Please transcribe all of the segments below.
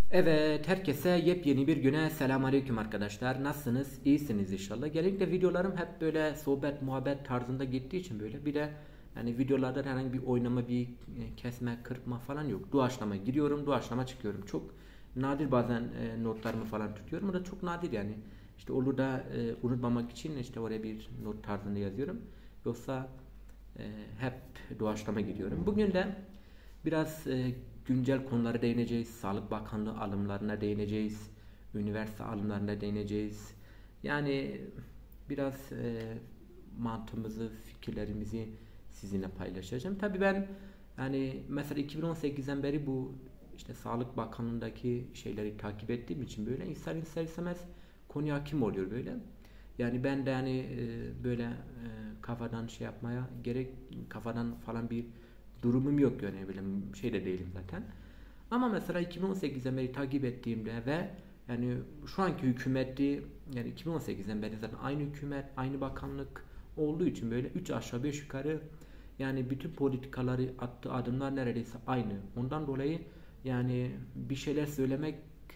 Evet, herkese yepyeni bir güne selamünaleyküm arkadaşlar. Nasılsınız? İyisiniz inşallah. Genellikle videolarım hep böyle sohbet, muhabbet tarzında gittiği için böyle bir de yani videolarda herhangi bir oynama, bir kesme, kırpma falan yok. Doğaçlama giriyorum, doğaçlama çıkıyorum. Çok nadir bazen notlarımı falan tutuyorum. O da çok nadir yani. İşte olur da unutmamak için işte oraya bir not tarzında yazıyorum. Yoksa e, hep doğaçlama gidiyorum. Bugün de biraz güncel konulara değineceğiz. Sağlık Bakanlığı alımlarına değineceğiz. Üniversite alımlarına değineceğiz. Yani biraz mantığımızı, fikirlerimizi sizinle paylaşacağım. Tabii ben yani mesela 2018'den beri bu işte Sağlık Bakanlığı'ndaki şeyleri takip ettiğim için böyle insan ister istemez konuya hakim oluyor böyle. Yani ben de yani böyle kafadan şey yapmaya gerek kafadan falan bir durumum yok yani böyle şey de değilim zaten. Ama mesela 2018'den beri takip ettiğimde ve yani şu anki hükümeti yani 2018'den beri zaten aynı hükümet, aynı bakanlık olduğu için böyle 3 aşağı 5 yukarı yani bütün politikaları attığı adımlar neredeyse aynı. Ondan dolayı yani bir şeyler söylemek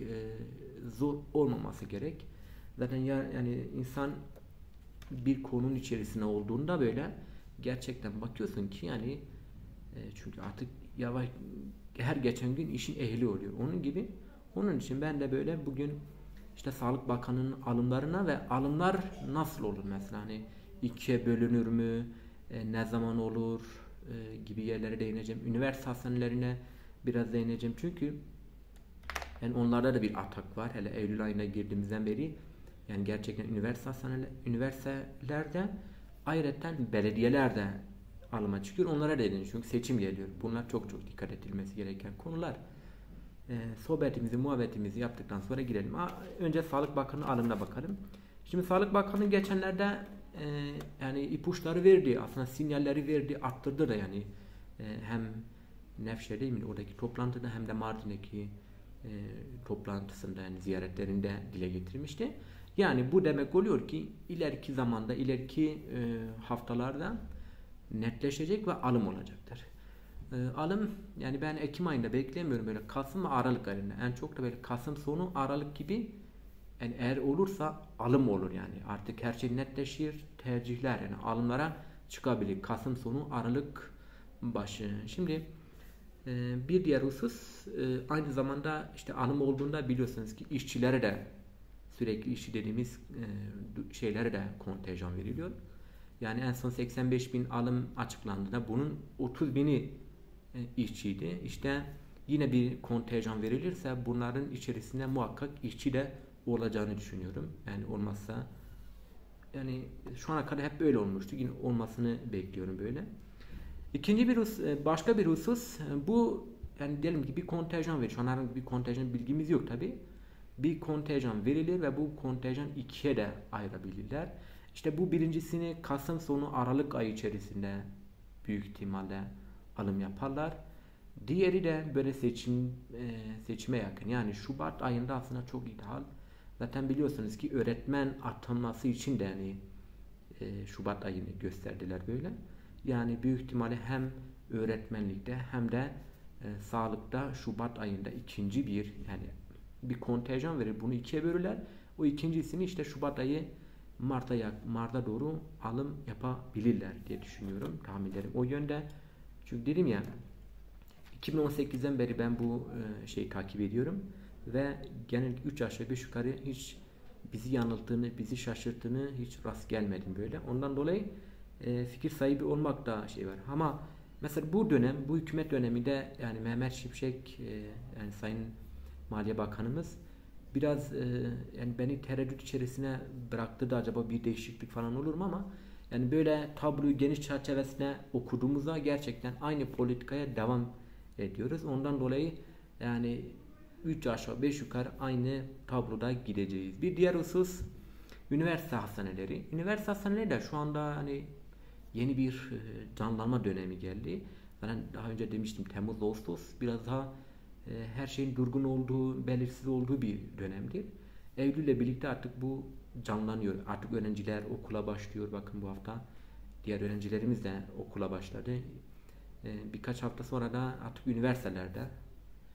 zor olmaması gerek. Zaten yani insan bir konunun içerisinde olduğunda böyle gerçekten bakıyorsun ki yani çünkü artık yavaş her geçen gün işin ehli oluyor. Onun gibi onun için ben de böyle bugün işte Sağlık Bakanı'nın alımlarına ve alımlar nasıl olur mesela hani ikiye bölünür mü, ne zaman olur gibi yerlere değineceğim. Üniversite hastanelerine biraz değineceğim. Çünkü yani onlarda da bir atak var. Hele Eylül ayına girdiğimizden beri yani gerçekten üniversitelerde ayrıca belediyeler de alıma çıkıyor. Onlara değiniyor. Çünkü seçim geliyor. Bunlar çok çok dikkat edilmesi gereken konular. Sohbetimizi, muhabbetimizi yaptıktan sonra girelim. Önce Sağlık Bakanı alımına bakalım. Şimdi Sağlık Bakanı geçenlerde yani ipuçları verdi. Aslında sinyalleri verdi, arttırdı da yani hem Nevşehir değil mi? Oradaki toplantıda hem de Mardin'deki e, toplantısında yani ziyaretlerinde dile getirmişti. Yani bu demek oluyor ki ileriki zamanda, ileriki haftalarda netleşecek ve alım olacaktır. Alım yani ben Ekim ayında beklemiyorum böyle Kasım ve Aralık ayında. En çok da böyle Kasım sonu Aralık gibi yani eğer olursa alım olur yani. Artık her şey netleşir. Tercihler yani alımlara çıkabilir. Kasım sonu Aralık başı. Şimdi bir diğer husus aynı zamanda işte alım olduğunda biliyorsunuz ki işçilere de sürekli işçi dediğimiz şeylere de kontenjan veriliyor. Yani en son 85 bin alım açıklandığında bunun 30 bini işçiydi. İşte yine bir kontenjan verilirse bunların içerisinde muhakkak işçi de olacağını düşünüyorum. Yani olmazsa yani şu ana kadar hep böyle olmuştu. Yine olmasını bekliyorum böyle. İkinci bir başka bir husus bu yani diyelim ki bir kontenjan verir. Şu an herhangi bir kontenjan bilgimiz yok tabi. Bir kontenjan verilir ve bu kontenjan ikiye de ayırabilirler. İşte bu birincisini Kasım sonu Aralık ayı içerisinde büyük ihtimalle alım yaparlar. Diğeri de böyle seçime yakın. Yani Şubat ayında aslında çok ideal. Zaten biliyorsunuz ki öğretmen atanması için de yani Şubat ayını gösterdiler böyle. Yani büyük ihtimalle hem öğretmenlikte hem de sağlıkta Şubat ayında ikinci bir yani bir kontenjan verir. Bunu ikiye bölürler. O ikincisini işte Şubat ayı Mart'a doğru alım yapabilirler diye düşünüyorum. Tahminlerim o yönde. Çünkü dedim ya 2018'den beri ben bu şeyi takip ediyorum ve genellikle 3 aşağı 5 yukarı hiç bizi yanılttığını, bizi şaşırttığını hiç rast gelmedim böyle. Ondan dolayı fikir sahibi olmak da şey var. Ama mesela bu dönem, bu hükümet döneminde yani Mehmet Şimşek yani Sayın Maliye Bakanımız biraz yani beni tereddüt içerisine bıraktı da acaba bir değişiklik falan olur mu ama yani böyle tabloyu geniş çerçevesine okuduğumuzda gerçekten aynı politikaya devam ediyoruz. Ondan dolayı yani 3 aşağı 5 yukarı aynı tabloda gideceğiz. Bir diğer husus üniversite hastaneleri. Üniversite hastaneleri de şu anda hani yeni bir canlanma dönemi geldi. Zaten daha önce demiştim Temmuz Ağustos biraz daha her şeyin durgun olduğu, belirsiz olduğu bir dönemdir. Eylül ile birlikte artık bu canlanıyor. Artık öğrenciler okula başlıyor. Bakın bu hafta diğer öğrencilerimiz de okula başladı. Birkaç hafta sonra da artık üniversitelerde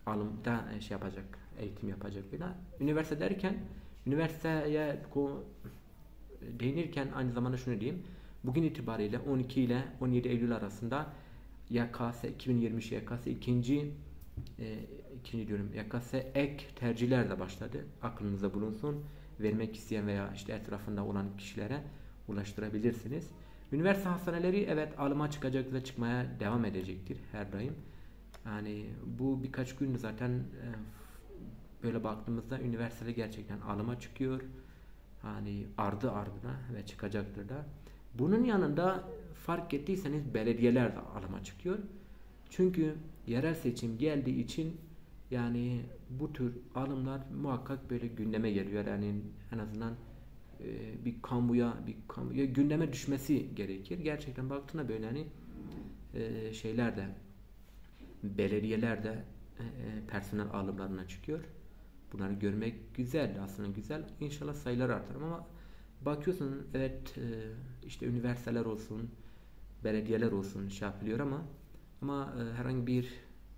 alımda şey yapacak, eğitim yapacak böyle. Üniversite derken üniversiteye değinirken aynı zamanda şunu diyeyim. Bugün itibariyle 12 ile 17 Eylül arasında YKS 2023 YKS ikinci diyorum YKS ek tercihler de başladı. Aklınızda bulunsun. Vermek isteyen veya işte etrafında olan kişilere ulaştırabilirsiniz. Üniversite hastaneleri evet alıma çıkacak ve çıkmaya devam edecektir her daim. Yani bu birkaç gün zaten böyle baktığımızda üniversitede gerçekten alıma çıkıyor. Hani ardı ardına ve çıkacaktır da. Bunun yanında fark ettiyseniz belediyeler de alıma çıkıyor. Çünkü yerel seçim geldiği için yani bu tür alımlar muhakkak böyle gündeme geliyor. Yani en azından bir kamuya gündeme düşmesi gerekir. Gerçekten baktığında böyle hani şeyler de belediyeler de personel alımlarına çıkıyor. Bunları görmek güzel, aslında güzel. İnşallah sayılar artar ama bakıyorsun evet işte üniversiteler olsun, belediyeler olsun şey yapılıyor ama herhangi bir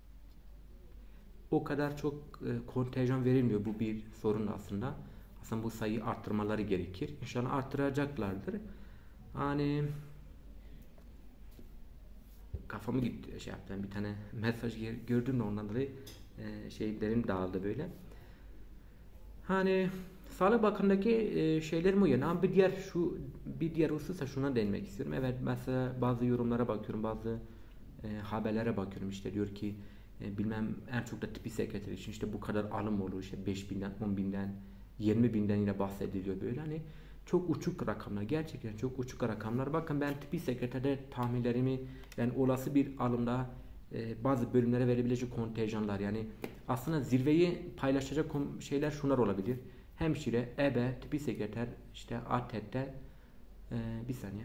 o kadar çok kontenjan verilmiyor. Bu bir sorun aslında. Aslında bu sayıyı arttırmaları gerekir. İnşallah arttıracaklardır. Hani kafamı gitti şey yaptım. Bir tane mesaj gördüm de ondan dolayı şeylerim dağıldı böyle. Hani Sağlık Bakanı'ndaki şeylerim o yani. Ama bir diğer hususa şuna değinmek istiyorum. Evet mesela bazı yorumlara bakıyorum, bazı haberlere bakıyorum işte diyor ki bilmem en çok da tıbbi sekreter için işte bu kadar alım olur işte 5.000'den 10.000'den 20.000'den yine bahsediliyor böyle hani çok uçuk rakamlar gerçekten çok uçuk rakamlar. Bakın ben tıbbi sekreterde tahminlerimi yani olası bir alımda bazı bölümlere verebilecek kontenjanlar yani aslında zirveyi paylaşacak şeyler şunlar olabilir. Hemşire, ebe, tıbbi sekreter, işte ATET'te bir saniye.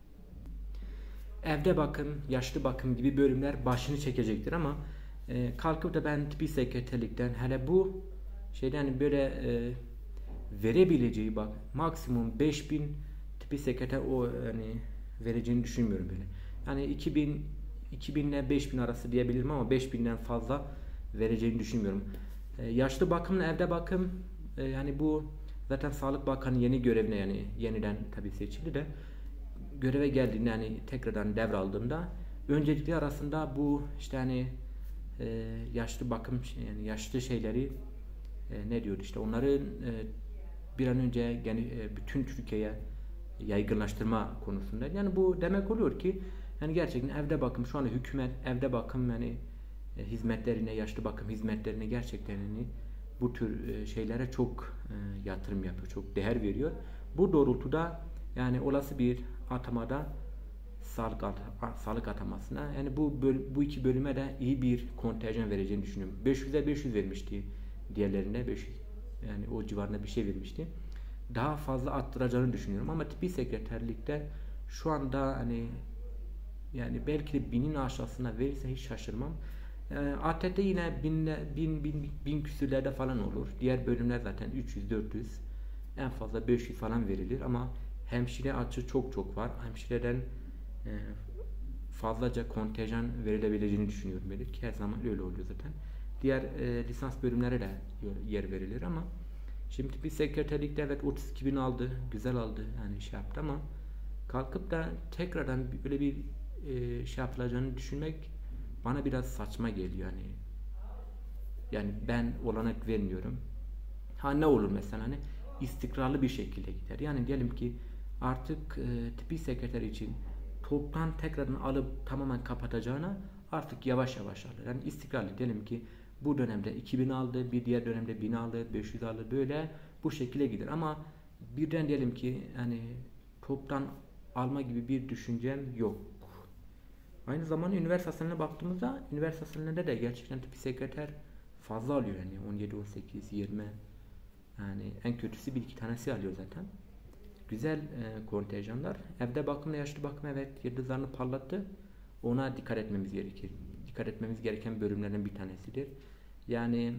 Evde bakım, yaşlı bakım gibi bölümler başını çekecektir ama kalkıp da ben tıbbi sekreterlikten hele bu şeyden böyle verebileceği bak maksimum 5.000 tıbbi sekreter o yani vereceğini düşünmüyorum böyle. Yani 2000 ile 5.000 arası diyebilirim ama 5.000'den fazla vereceğini düşünmüyorum. Yaşlı bakımla evde bakım yani bu zaten Sağlık Bakanı yeni görevine yani yeniden tabii seçildi de göreve geldiğinde yani tekrardan devraldığında öncelikli arasında bu işte hani yaşlı bakım yani yaşlı şeyleri ne diyor işte onların bir an önce yani bütün Türkiye'ye yaygınlaştırma konusunda yani bu demek oluyor ki yani gerçekten evde bakım şu anda hükümet evde bakım yani hizmetlerine yaşlı bakım hizmetlerine gerçekten yani bu tür şeylere çok yatırım yapıyor çok değer veriyor bu doğrultuda yani olası bir atamada sağlık atamasına yani bu iki bölüme de iyi bir kontenjan vereceğini düşünüyorum. 500'e 500 vermişti diğerlerine 500 yani o civarında bir şey vermişti. Daha fazla arttıracağını düşünüyorum ama tıbbi sekreterlikte şu anda hani yani belki de 1000'in aşağısına verirse hiç şaşırmam. ATT yine 1000 küsürlerde falan olur. Diğer bölümler zaten 300-400 en fazla 500 falan verilir ama hemşire açığı çok var. Hemşireden fazlaca kontenjan verilebileceğini düşünüyorum böyle ki her zaman öyle oluyor zaten. Diğer lisans bölümlere de yer verilir ama şimdi bir sekreterlikte evet 32.000 aldı, güzel aldı yani şey yaptı ama kalkıp da tekrardan böyle bir şey yapılacağını düşünmek bana biraz saçma geliyor yani. Yani ben olanak vermiyorum. Ha ne olur mesela hani istikrarlı bir şekilde gider. Yani diyelim ki artık tıbbi sekreter için toptan tekrardan alıp tamamen kapatacağına artık yavaş yavaş alır. Yani istikrarlı diyelim ki bu dönemde 2000 aldı, bir diğer dönemde 1000 aldı, 500 aldı böyle bu şekilde gider. Ama birden diyelim ki hani toptan alma gibi bir düşüncem yok. Aynı zamanda üniversite hastanelerine baktığımızda üniversite hastanelerinde de gerçekten tıbbi sekreter fazla alıyor yani 17, 18, 20 yani en kötüsü bir iki tanesi alıyor zaten. Güzel kontenjanlar. Evde bakımla yaşlı bakım evet yıldızlarını parlattı. Ona dikkat etmemiz gerekir. Dikkat etmemiz gereken bölümlerden bir tanesidir. Yani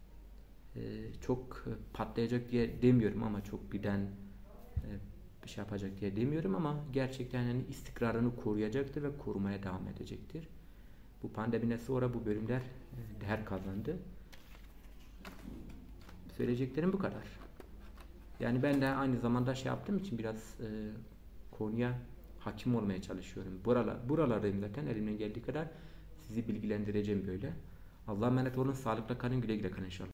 çok patlayacak diye demiyorum ama çok birden bir şey yapacak diye demiyorum ama gerçekten yani istikrarını koruyacaktır ve korumaya devam edecektir. Bu pandemiden sonra bu bölümler değer kazandı. Söyleyeceklerim bu kadar. Yani ben de aynı zamanda şey yaptığım için biraz konuya hakim olmaya çalışıyorum. Buralardayım zaten, elimden geldiği kadar sizi bilgilendireceğim böyle. Allah'a emanet olun, sağlıkla kalın, güle güle kalın inşallah.